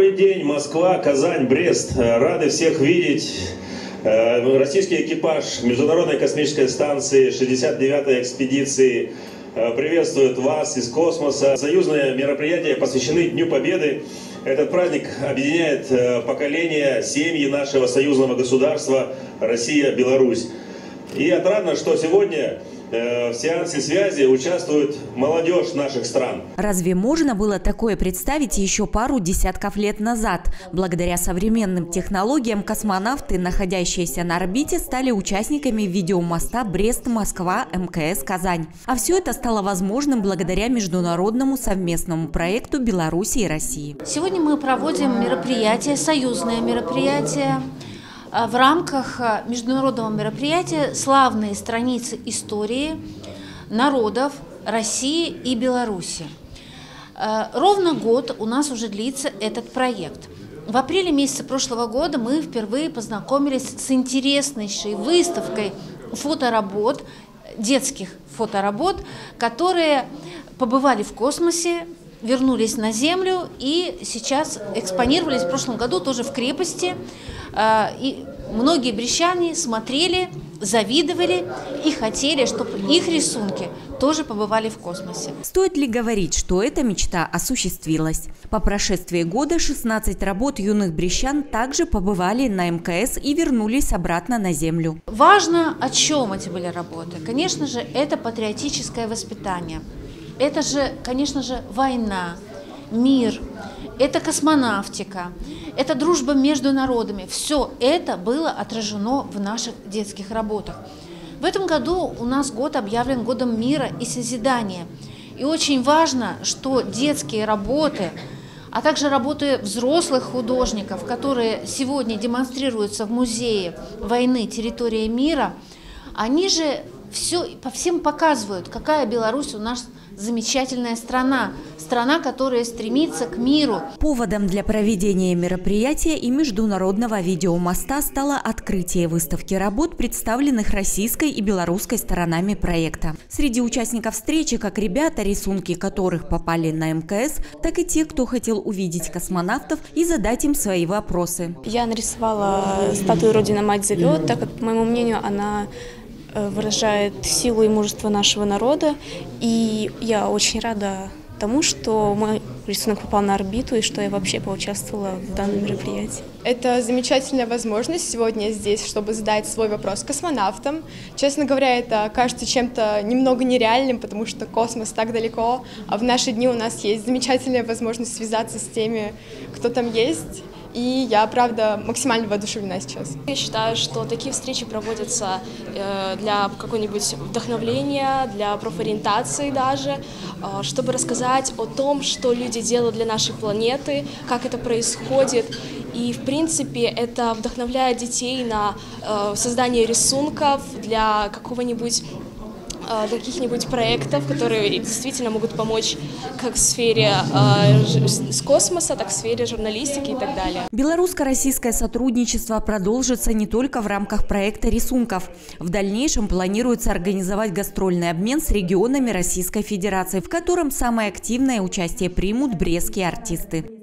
Добрый день, Москва, Казань, Брест. Рады всех видеть. Российский экипаж Международной космической станции 69-й экспедиции приветствует вас из космоса. Союзные мероприятия посвящены Дню Победы. Этот праздник объединяет поколения, семьи нашего союзного государства Россия-Беларусь. И отрадно, что сегодня в сеансе связи участвует молодежь наших стран. Разве можно было такое представить еще пару десятков лет назад? Благодаря современным технологиям космонавты, находящиеся на орбите, стали участниками видеомоста Брест-Москва МКС Казань. А все это стало возможным благодаря международному совместному проекту Беларуси и России. Сегодня мы проводим мероприятие, союзное мероприятие, в рамках международного мероприятия «Славные страницы истории народов России и Беларуси». Ровно год у нас уже длится этот проект. В апреле месяце прошлого года мы впервые познакомились с интереснейшей выставкой фоторабот, детских фоторабот, которые побывали в космосе, вернулись на Землю и сейчас экспонировались в прошлом году тоже в крепости. И многие брестчане смотрели, завидовали и хотели, чтобы их рисунки тоже побывали в космосе. Стоит ли говорить, что эта мечта осуществилась? По прошествии года 16 работ юных брестчан также побывали на МКС и вернулись обратно на Землю. Важно, о чем эти были работы. Конечно же, это патриотическое воспитание. Это же, конечно же, война, мир, это космонавтика, это дружба между народами. Все это было отражено в наших детских работах. В этом году у нас год объявлен годом мира и созидания. И очень важно, что детские работы, а также работы взрослых художников, которые сегодня демонстрируются в музее войны «Территория мира», они же по всем показывают, какая Беларусь у нас замечательная страна, страна, которая стремится к миру. Поводом для проведения мероприятия и международного видеомоста стало открытие выставки работ, представленных российской и белорусской сторонами проекта. Среди участников встречи как ребята, рисунки которых попали на МКС, так и те, кто хотел увидеть космонавтов и задать им свои вопросы. Я нарисовала статую «Родина-мать зовет», так как, по моему мнению, она выражает силу и мужество нашего народа. И я очень рада тому, что мой рисунок попал на орбиту и что я вообще поучаствовала в данном мероприятии. Это замечательная возможность сегодня здесь, чтобы задать свой вопрос космонавтам. Честно говоря, это кажется чем-то немного нереальным, потому что космос так далеко, а в наши дни у нас есть замечательная возможность связаться с теми, кто там есть. И я, правда, максимально воодушевлена сейчас. Я считаю, что такие встречи проводятся для какого-нибудь вдохновления, для профориентации даже, чтобы рассказать о том, что люди делают для нашей планеты, как это происходит. И, в принципе, это вдохновляет детей на создание рисунков для каких-нибудь проектов, которые действительно могут помочь как в сфере с космоса, так и в сфере журналистики и так далее. Белорусско-российское сотрудничество продолжится не только в рамках проекта рисунков. В дальнейшем планируется организовать гастрольный обмен с регионами Российской Федерации, в котором самое активное участие примут брестские артисты.